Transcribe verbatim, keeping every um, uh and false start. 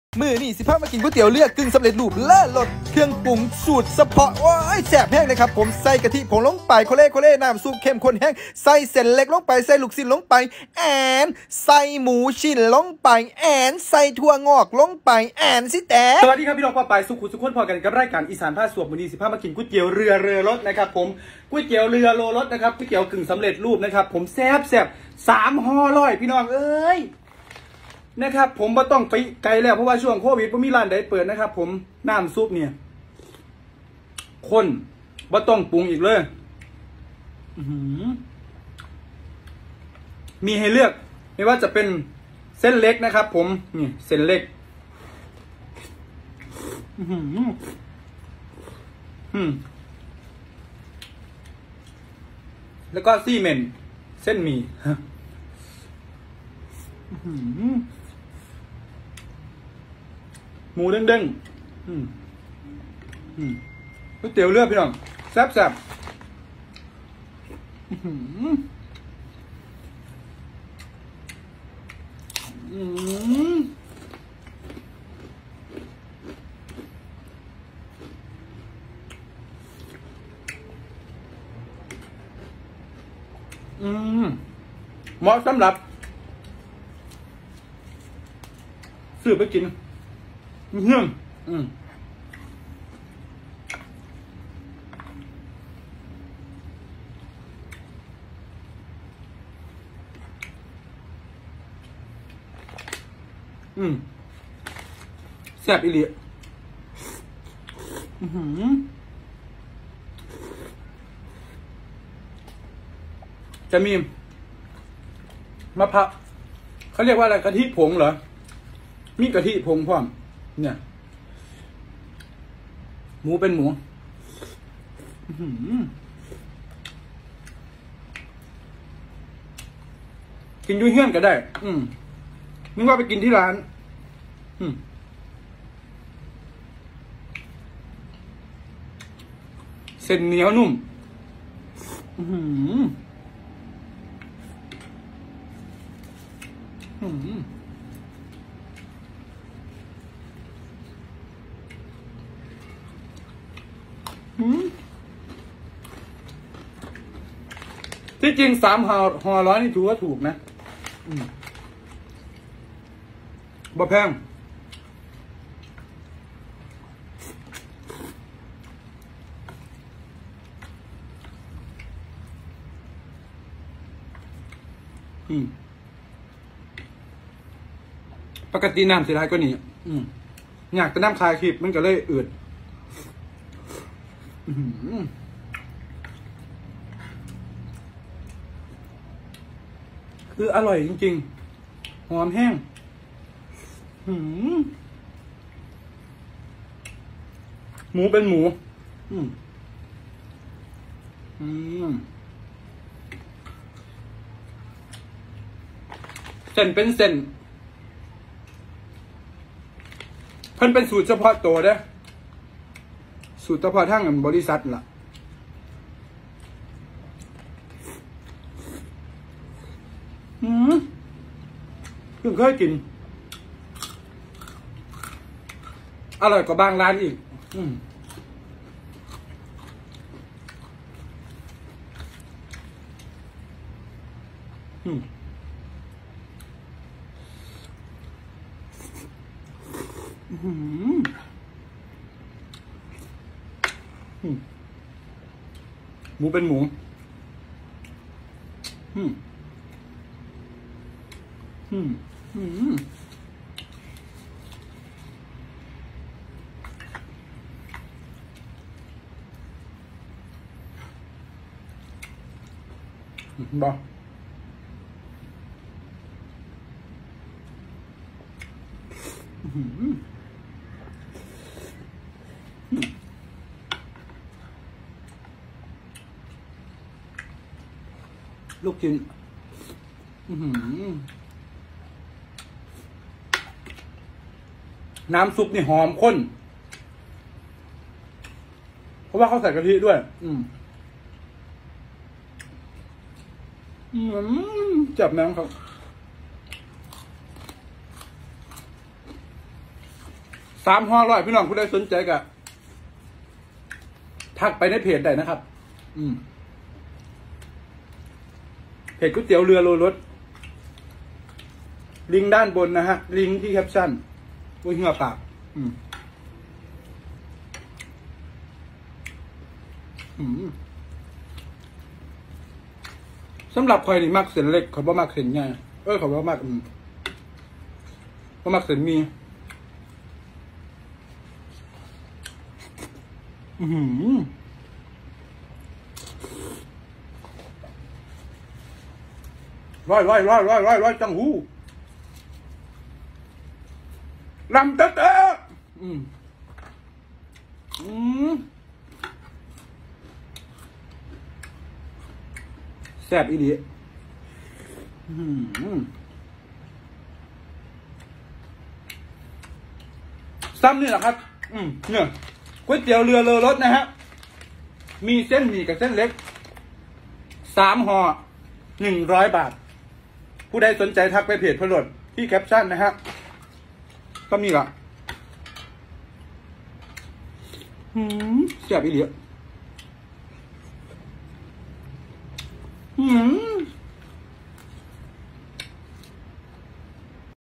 มือนี่สิพามากินก๋วยเตี๋ยวเลือดกึ่งสำเร็จรูปเล่รสเครื่องปรุงสูตรเฉพาะว้ายแซ่บแห้งเลยครับผมใส่กะทิผงลงไปโคเล่โคเล่น้ำซุปเข้มข้นแห้งใส่เส้นเล็กลงไปใส่ลูกชิ้นลงไปแอนใส่หมูชิ้นลงไปแอนใส่ถั่วงอกลงไปแอนสิแต่สวัสดีครับพี่น้องป้าปายสุขุสุขคนพอกันกับรายการอีสานผ้าสวบมือนี้สิพามากินก๋วยเตี๋ยวเรือเรือรสนะครับผมก๋วยเตี๋ยวเรือโลรสนะครับก๋วยเตี๋ยวกึ่งสำเร็จรูปนะครับผมแซ่บแซ่บสามห่อร้อยพี่น้องเอ้ยนะครับผมไม่ต้องไปไกลแล้วเพราะว่าช่วงโควิดผมมีร้านใดเปิดนะครับผมน้ำซุปเนี่ยข้นไม่ต้องปรุงอีกเลยมีให้เลือกไม่ว่าจะเป็นเส้นเล็กนะครับผมนี่เส้นเล็กแล้วก็ซี่เมนเส้นหมี่หมูเด้งๆอืมอืมก๋วยเตี๋ยวเลือดพี่น้องแซ่บแซ่บอืมอืมอืมเหมาะสำหรับซื้อไปกินเนื่องอืมอืมแซ่บอีหลีอือหือจะมีมะพร้าวเขาเรียกว่าอะไรกะทิผงเหรอมีกะทิผงพร้อมเนี่ยหมูเป็นหมูกินยุ่ยเฮี้ยนก็ได้อืมนึกว่าไปกินที่ร้านอืมเส้นเหนียวนุ่มอืมอืมที่จริงสามห่อห่อร้อยนี่ถือว่าถูกนะบ่แพงปกติน้ำสีร้ายกว่านี้อยากจะน้ำคลายคลิปมันก็เลยอืดคืออร่อยจริงๆหอมแห้งหมูเป็นหมูเส้นเป็นเส้นเพิ่นเป็นสูตรเฉพาะตัวเด้อสูตรเฉพาะทางบริษัทล่ะอืมเพิ่งเคยกินอร่อยกว่าบางร้านอีกอืมอืมอืมหมูเป็นหมูอืมอืมอืมบ่ลูกชิ้นน้ำซุปนี่หอมข้นเพราะว่าเขาใส่กะทิด้วยอืมจับน้ำครับสามห่อร้อยพี่น้องผู้ใดสนใจก็ทักไปในเพจได้นะครับ อืมเพจก๋วยเตี๋ยวเรือโลรสลิงก์ด้านบนนะฮะลิงก์ที่แคปชั่นอุ้ยเหงื่อปากอืมอืมสำหรับใครนี่มักเส้นเล็กเขาบ่มักเส้นใหญ่เออเขาบ่มักอืมบ่มักเส้นมีอืมร้อยร้อยร้อยร้อยร้อยร้อยจังหูลำเตอะเตอะอืมอืมแซ่บอีดีอืมซ้ำนี่แหละครับอืมเนี่ยก๋วยเตี๋ยวเรือเลอรสนะฮะมีเส้นหมี่กับเส้นเล็กสามห่อหนึ่งร้อยบาทผู้ใดสนใจทักไปเพจพลดที่แคปชั่นนะฮะก็มีละหืมแซ่บอีเดียหืม